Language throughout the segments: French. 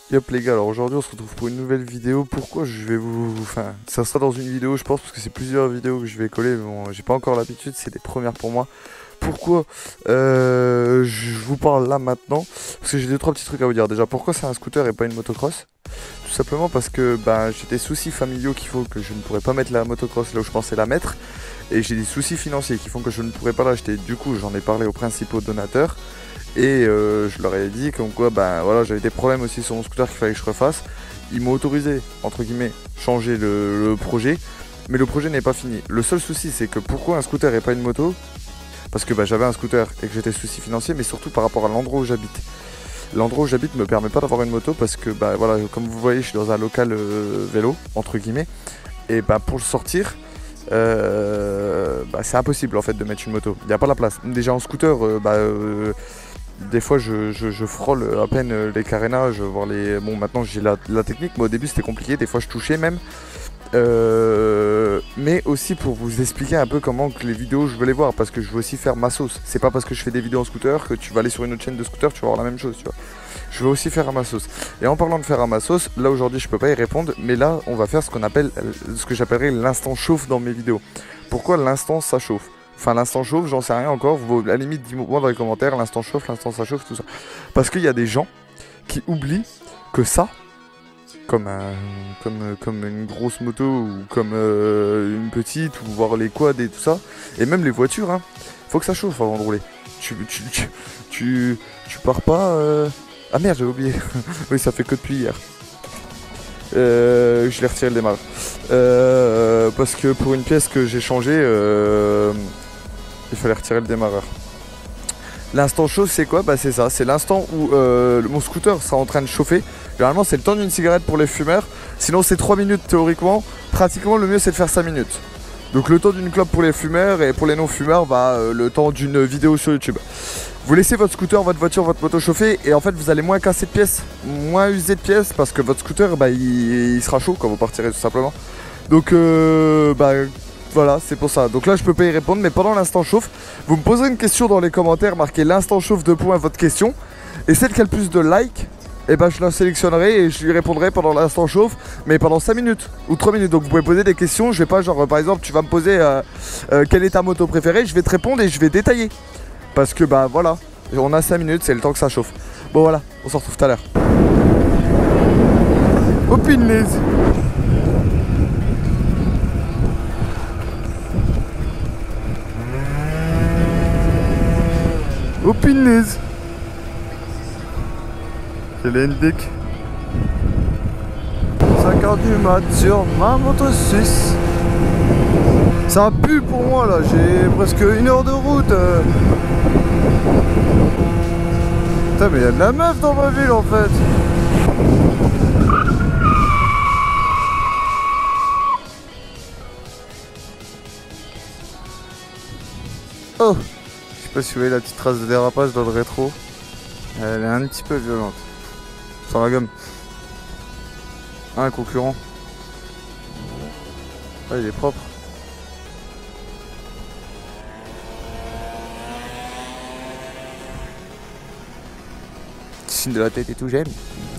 Yop les gars, alors aujourd'hui on se retrouve pour une nouvelle vidéo. Pourquoi je vais vous... Enfin, ça sera dans une vidéo je pense parce que c'est plusieurs vidéos que je vais coller. Bon, j'ai pas encore l'habitude, c'est des premières pour moi. Pourquoi je vous parle là maintenant? Parce que j'ai deux trois petits trucs à vous dire. Déjà, pourquoi c'est un scooter et pas une motocross? Tout simplement parce que j'ai des soucis familiaux qui font que je ne pourrais pas mettre la motocross là où je pensais la mettre. Et j'ai des soucis financiers qui font que je ne pourrais pas l'acheter. Du coup, j'en ai parlé aux principaux donateurs. Et je leur ai dit comme quoi voilà, j'avais des problèmes aussi sur mon scooter qu'il fallait que je refasse. Ils m'ont autorisé, entre guillemets, changer le projet. Mais le projet n'est pas fini. Le seul souci c'est que pourquoi un scooter et pas une moto? Parce que j'avais un scooter et que j'étais souci financier, mais surtout par rapport à l'endroit où j'habite. L'endroit où j'habite me permet pas d'avoir une moto parce que voilà, comme vous voyez je suis dans un local vélo, entre guillemets. Et pour le sortir, c'est impossible en fait de mettre une moto. Il n'y a pas la place. Déjà en scooter, des fois je frôle à peine les carénages, voir les. Bon maintenant j'ai la technique, mais au début c'était compliqué, des fois je touchais même. Mais aussi pour vous expliquer un peu comment que les vidéos je veux les voir, parce que je veux aussi faire ma sauce. C'est pas parce que je fais des vidéos en scooter que tu vas aller sur une autre chaîne de scooter, tu vas voir la même chose, tu vois. Je veux aussi faire à ma sauce. Et en parlant de faire à ma sauce, là aujourd'hui je peux pas y répondre, mais là on va faire ce qu'on appelle, ce que j'appellerais l'instant chauffe dans mes vidéos. Pourquoi l'instant ça chauffe? Enfin l'instant chauffe, j'en sais rien encore, à la limite dis-moi dans les commentaires, l'instant chauffe, l'instant ça chauffe, tout ça. Parce qu'il y a des gens qui oublient que ça, comme une grosse moto ou comme une petite, ou voir les quads et tout ça, et même les voitures, hein, faut que ça chauffe avant de rouler. Tu pars pas... Ah merde, j'ai oublié. Oui, ça fait que depuis hier. Je l'ai retiré le démarrage. Parce que pour une pièce que j'ai changée, il fallait retirer le démarreur. L'instant chaud c'est quoi? C'est ça, c'est l'instant où mon scooter sera en train de chauffer. Généralement c'est le temps d'une cigarette pour les fumeurs. Sinon c'est 3 minutes théoriquement. Pratiquement le mieux c'est de faire 5 minutes. Donc le temps d'une clope pour les fumeurs, et pour les non-fumeurs, le temps d'une vidéo sur YouTube. Vous laissez votre scooter, votre voiture, votre moto chauffer, et en fait vous allez moins casser de pièces, moins user de pièces, parce que votre scooter il sera chaud quand vous partirez tout simplement. Donc voilà, c'est pour ça. Donc là, je peux pas y répondre, mais pendant l'instant chauffe, vous me poserez une question dans les commentaires, marquez l'instant chauffe votre question. Et celle qui a le plus de likes, je la sélectionnerai et je lui répondrai pendant l'instant chauffe, mais pendant 5 minutes ou 3 minutes. Donc vous pouvez poser des questions, je vais pas genre, par exemple, tu vas me poser quelle est ta moto préférée, je vais te répondre et je vais détailler. Parce que voilà, on a 5 minutes, c'est le temps que ça chauffe. Bon voilà, on se retrouve tout à l'heure. Oh punaise! Oh punaise! Quelle est une dick? 5h du mat sur ma moto suisse. Ça pue pour moi là, j'ai presque 1 heure de route. Putain mais il y a de la meuf dans ma ville en fait. Oh! Je sais pas si vous voyez la petite trace de dérapage dans le rétro. Elle est un petit peu violente. Sans la gomme. Un concurrent. Ah, il est propre. Signe de la tête et tout, j'aime.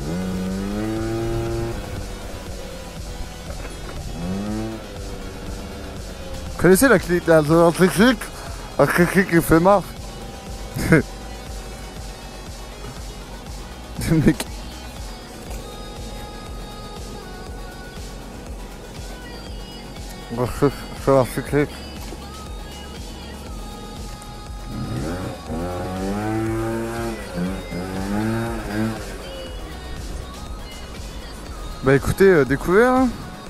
Vous connaissez la clique un clic qui fait marre. Le mec. On va faire un clic. Écoutez, découvert hein.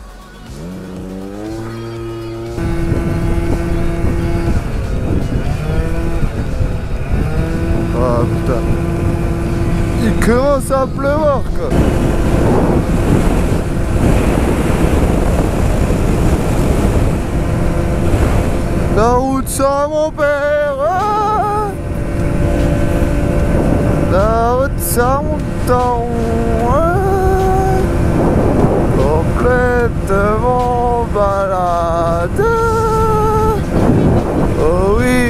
Ah putain. Il commence à pleuvoir quoi. La route sans mon père. Ah, la route sans mon temps. Ah, complètement balade. Oh oui,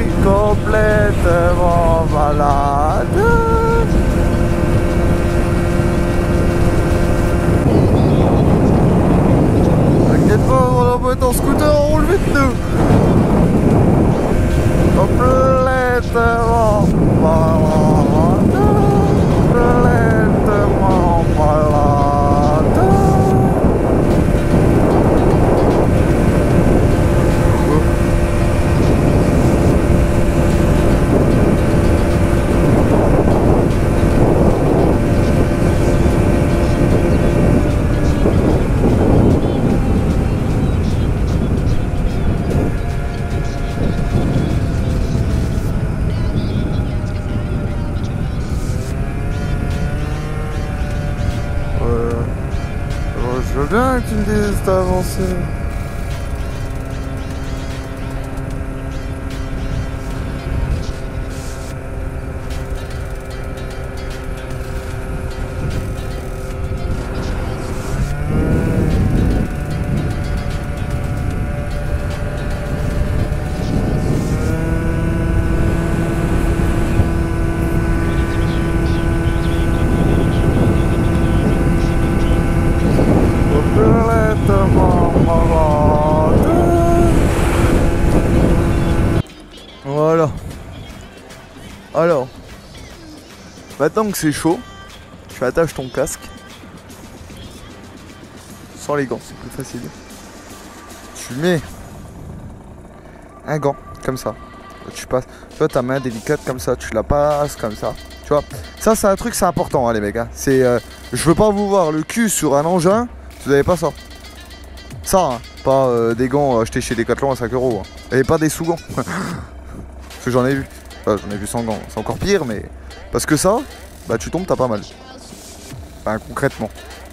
complètement malade. nous. Complètement malade. Complètement malade. Je veux bien que tu me dises t'as avancé. Voilà. Alors, maintenant que c'est chaud, tu attaches ton casque. Sans les gants, c'est plus facile. Tu mets un gant, comme ça. Tu passes, tu vois ta main délicate comme ça, tu la passes comme ça. Tu vois, ça c'est un truc, c'est important hein, les mecs. Hein. C'est, je veux pas vous voir le cul sur un engin, vous avez pas ça. Ça, hein, pas des gants achetés chez Decathlon à 5 €. Hein. Et pas des sous-gants. Parce que j'en ai vu. Enfin, j'en ai vu sans gants. C'est encore pire, mais. Parce que ça, bah tu tombes, t'as pas mal. Enfin, concrètement.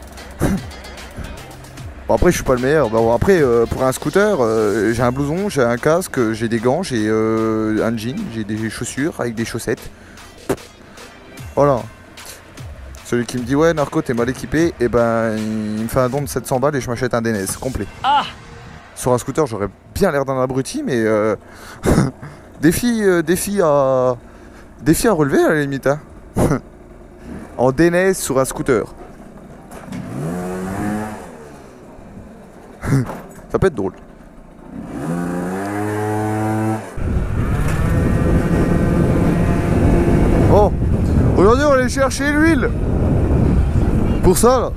Bon, après, je suis pas le meilleur. Bah, bon, après, pour un scooter, j'ai un blouson, j'ai un casque, j'ai des gants, j'ai un jean, j'ai des chaussures avec des chaussettes. Voilà. Celui qui me dit ouais Narco t'es mal équipé, et ben il me fait un don de 700 balles et je m'achète un DNS complet. Ah, sur un scooter j'aurais bien l'air d'un abruti mais défi à relever à la limite hein. En DNS sur un scooter. Ça peut être drôle. Bon, aujourd'hui on va aller chercher l'huile. Pour ça là.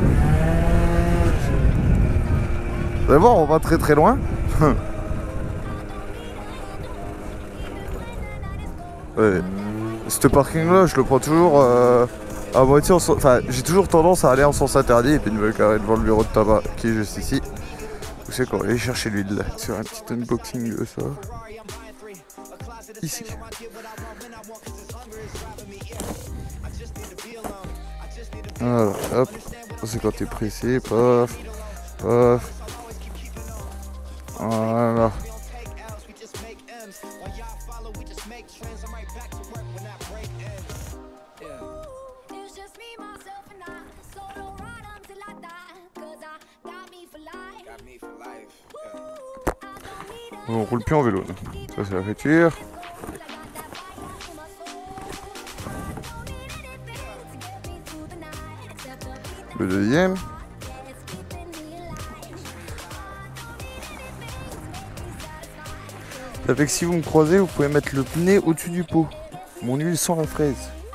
Vous allez voir, on va très très loin. Ouais. Ce parking là, je le prends toujours à moitié en sens... Enfin, j'ai toujours tendance à aller en sens interdit et puis une nouvelle carré devant le bureau de tabac qui est juste ici. Vous savez qu'on va aller chercher l'huile sur un petit unboxing de ça. Ici. Voilà, hop, c'est quand t'es pressé, paf, paf. Voilà. On roule plus en vélo. Ça c'est la voiture. Le deuxième. Ça fait que si vous me croisez, vous pouvez mettre le nez au-dessus du pot. Mon huile sent la fraise.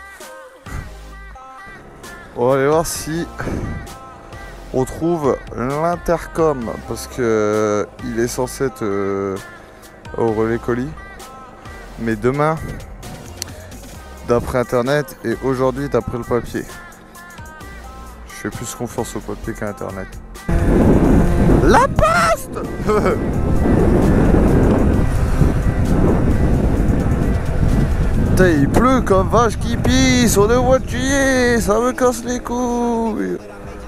On va aller voir si on trouve l'intercom parce que il est censé être au relais colis. Mais demain, d'après internet et aujourd'hui d'après le papier. Je fais plus confiance au papier qu'à internet. La poste. Putain, il pleut comme vache qui pisse, on est au mois de juillet, ça me casse les couilles.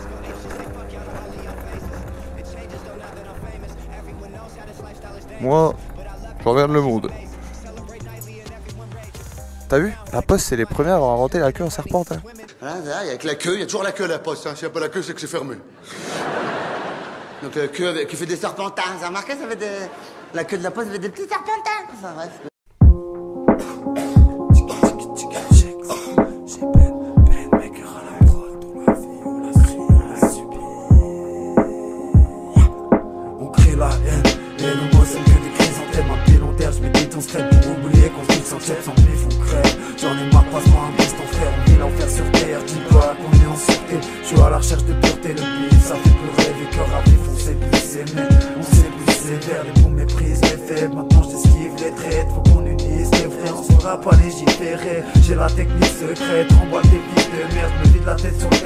Moi, je regarde le monde. T'as vu? La Poste, c'est les premiers à avoir inventé la queue en serpente. Hein. Il y a que la queue, il y a toujours la queue à la Poste. Hein. S'il n'y a pas la queue, c'est que c'est fermé. Donc la queue qui fait des serpentins. Vous avez remarqué, ça fait des... La queue de la Poste, ça fait des petits serpentins. Enfin bref. On crée la haine et le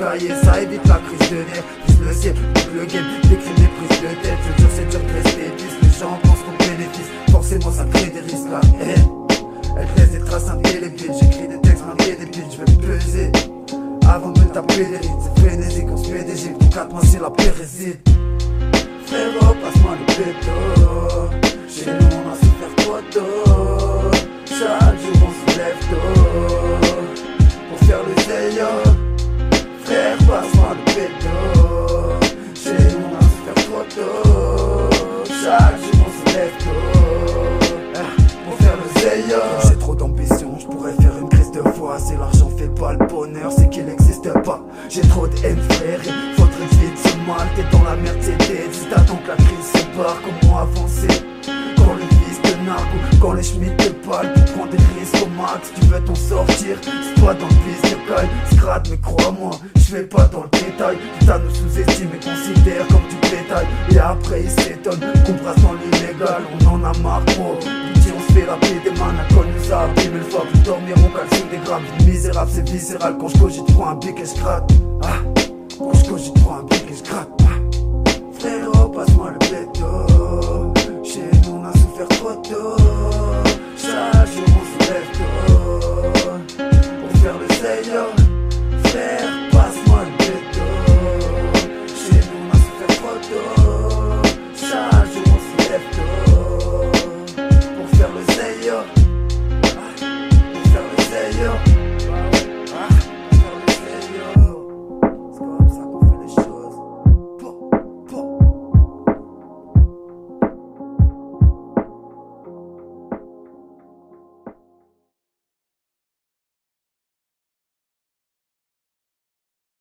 cahier, ça évite la crise de nerfs. Plus le ciel, plus le game, j'écris mes prises de tête. Je jure c'est dur de rester lisse, les gens pensent qu'on bénéfice. Forcément ça crée des risques là. Elle laisse des traces indélébiles, j'écris des textes marqués des piles, je vais me peser avant de me taper des rides, c'est frénésique, on se fait des gifles, pour 4 mois c'est la péréside. Frérot, passe-moi le béto, chez nous on a su faire trop tôt. Chaque jour on se lève tôt, pour faire le zéyo. Frère, passe-moi le béto, chez nous on a su faire trop tôt. Chaque jour on se lève tôt, pour faire le zéyo. J'ai trop d'ambition, je pourrais faire une crise de foi. Si l'argent fait pas le bonheur, c'est qu'il n'existe pas. J'ai trop de haine frère, il faudrait vite se mal. T'es dans la merde, c'est dead. Si t'attends que la crise se barre, comment avancer? Quand le vice te nargue ou quand les schmitts te parlent, tu prends des risques au max, tu veux t'en sortir. C'est toi dans le vice de caille, scrade mais crois-moi, je vais pas dans le détail. Putain nous sous-estime et considère comme du bétail. Et après ils s'étonnent qu'on brasse dans l'illégal. On en a marre gros, on se fait la paix des mains, la colle nous a abîmé le fois. Pour dormir on cale sur des grammes. Misérable c'est viscéral, quand je cogite prends un bic et je gratte. Quand je cogite prends un bic et je gratte. Frérot passe-moi le béto, chez nous on a souffert trop tôt. Chaque jour on se lève tôt, pour faire le zéyo.